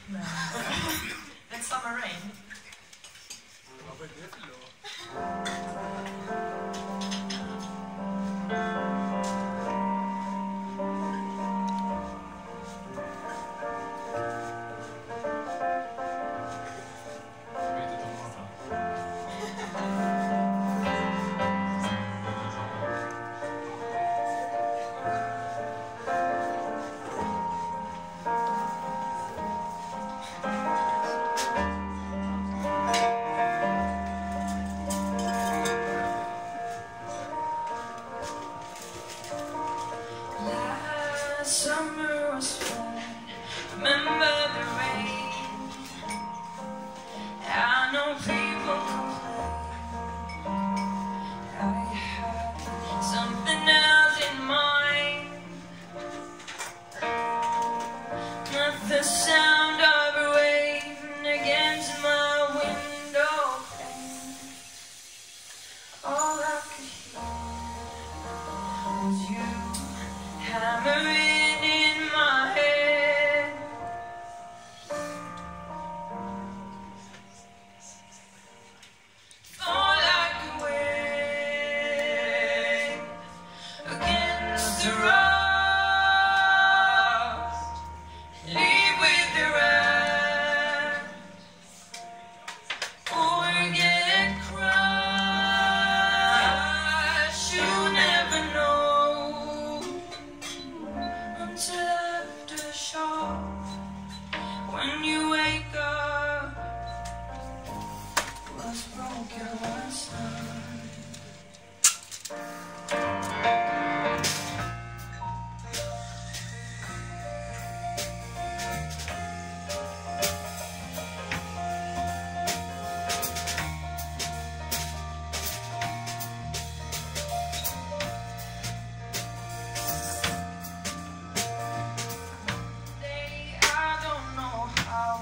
No. It's summer rain. Vad är det för låt? Summer was fun. Remember the rain. I know people complain. I had something else in mind. Not the sound of rain against my window pane. All I could hear was you hammering. When you wake up, what's broken, what's done? I don't know how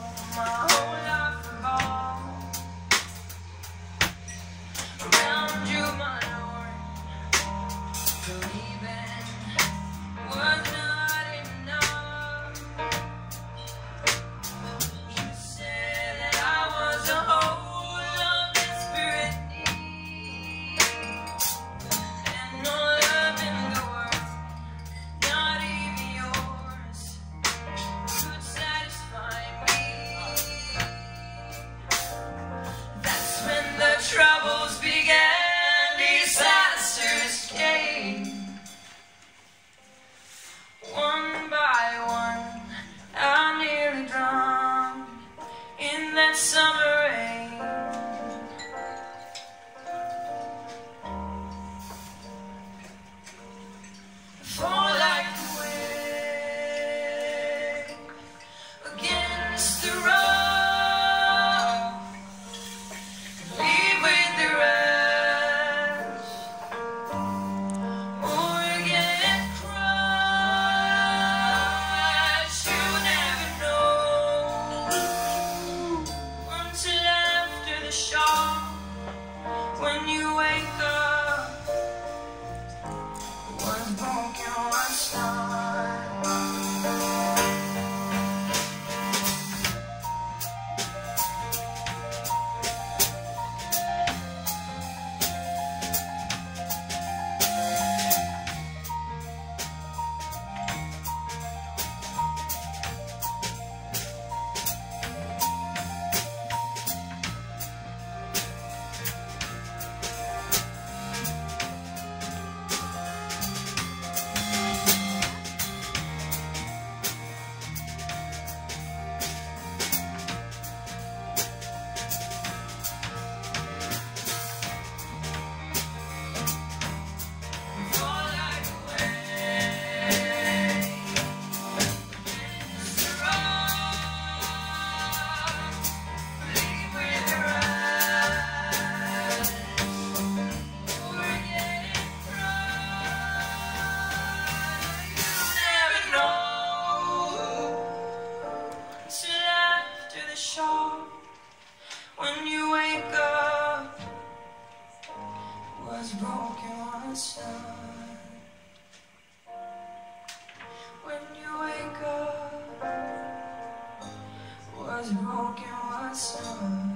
Was broken once more.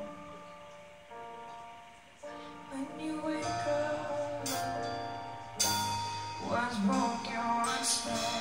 When you wake up, was broken once more.